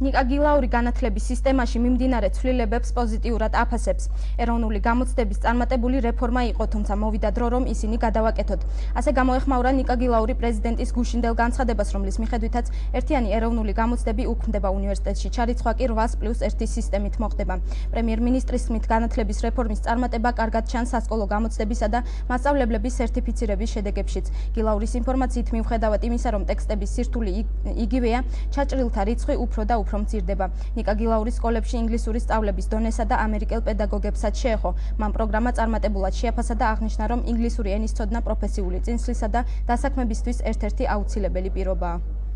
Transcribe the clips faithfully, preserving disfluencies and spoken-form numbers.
ნიკა გილაური განათლების სისტემაში მიმდინარე ცვლილებებს პოზიტიურად აფასებს. ეროვნული გამოცდების წარმატებული რეფორმა იყო, თუმცა მოვიდა დრო, რომ ისინი გადავაკეთოთ. ასე გამოეხმაურა ნიკა გილაური პრეზიდენტის გუშინდელ განცხადებას, რომლის მიხედვითაც ერთიანი ეროვნული გამოცდები უქმდება უნივერსიტეტში. ჩარიცხვა კი რვას პლუს ერთი სისტემით მოხდება. პრემიერ-მინისტრის თქმით, განათლების რეფორმის წარმატება კარგად ჩანს სასკოლო გამოცდებისა და მასწავლებლების სერტიფიცირების შედეგებშიც. გილაურის ინფორმაციით მიუხედავად იმისა, რომ ტექსტების სირთული იგივეა, ჩაჭრილთა რიცხვი უფრო და უფრო მცირდება. ნიკა გილაურის სკოლებში ინგლისურის სწავლების დონესა და ამერიკელ პედაგოგებსაც შეეხო. მან პროგრამა წარმატებულად შეაფასა და აღნიშნა, რომ ინგლისური ენის ცოდნა პროფესიული წინსვლისა და დასაქმებისთვის ერთ-ერთი აუცილებელი პირობაა.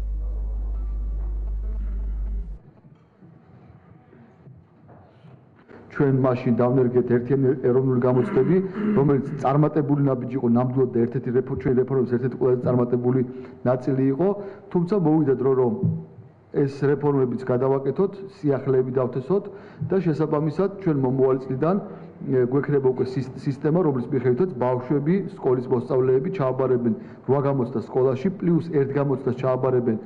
ჩვენ მაშინ დავნერგეთ ერთიანი ეროვნული გამოცდები, რომელიც წარმატებული ნაბიჯი იყო ნამდვილად და ერთ-ერთი ჩვენი რეფორმის ერთ-ერთი ყველაზე წარმატებული ნაწილი იყო, თუმცა მოვიდა დრო, რომ ეს რეფორმებიც გადავაკეთოთ, სიახლეები დავთესოთ და შესაბამისად ჩვენ მომავალი წლიდან გვექნება უკვე სისტემა, რომლის მიხედვითაც ბავშვები, სკოლის მოსწავლეები ჩააბარებენ რვა გამოცდას სკოლაში, პლუს ერთ გამოცდას ჩააბარებენ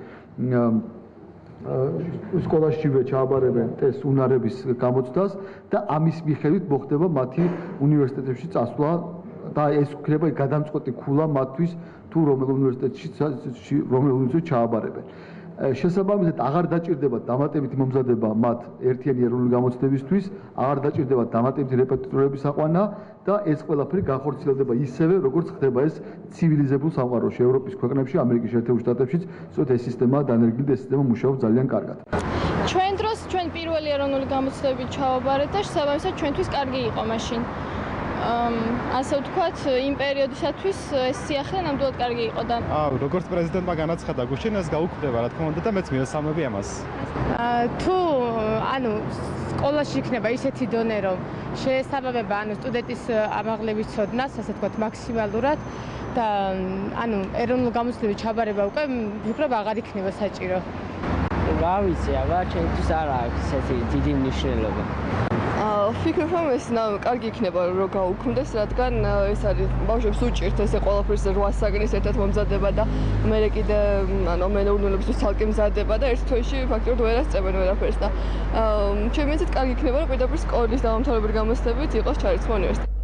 სკოლაშივე ჩააბარებენ ტესტ უნარების გამოცდას და ამის მიხედვით მოხდება მათი უნივერსიტეტებში წასვლა და ეს იქნება გადამწყვეტი ქულა მათთვის თუ რომელ უნივერსიტეტში რომელ უნივერსიტეტში ჩააბარებენ. შესაბამისად აღარ დაჭირდებათ დამატებითი მომზადება მათ ერთიანი ეროვნული გამოცდებისთვის, აღარ დაჭირდებათ დამატებითი რეპეტიტორების აყვანა და ეს ყველაფერი განხორციელდება ისევე, როგორც ხდება ეს ცივილიზებულ სამყაროში, ევროპის ქვეყნებში, ამერიკის შეერთებულ შტატებშიც, სწორედ ეს სისტემაა დანერგილი და ეს სისტემა მუშაობს ძალიან კარგად. ჩვენ დროს ჩვენ პირველი ეროვნული გამოცდები ჩავაბარეთ და შესაბამისად ჩვენთვის კარგი იყო მაშინ. ასე ვთქვათ, იმ პერიოდისათვის ეს სიახლე ნამდვილად კარგი იყო და როგორც პრეზიდენტმა განაცხადა გუშინ, ეს გაუქმდება, რა თქმა უნდა და მეც მივესალმები ამას. თუ ანუ სკოლაში იქნება ისეთი დონე, რომ შეესაბამება ანუ სტუდენტის ამაღლების ცოდნას, ასე ვთქვათ, მაქსიმალურად და ანუ ეროვნული გამოცდების ჩაბარება უკვე ვფიქრობ აღარ იქნება საჭირო. რა ვიცი, აბა ჩემთვის არ აქვს ესეთი დიდი მნიშვნელობა. ვფიქრობ, რომ ეს კარგი იქნება, რომ გაუქმდეს, რადგან ეს არის ბავშვებს უჭირთ ესე ყველაფერს რვა საგნის ერთად მომზადება და მერე კიდე ანუ მეურნეობისთვის ცალკე მზადება და ერთ თვეში ფაქტობრივად ვერ ასწევენ ვერაფერს და ჩემი აზრით კარგი იქნება, რომ პირდაპირ სკოლის დამამთავრებელი გამოცდებით იყოს ჩარიცხვა უნივერსიტეტში.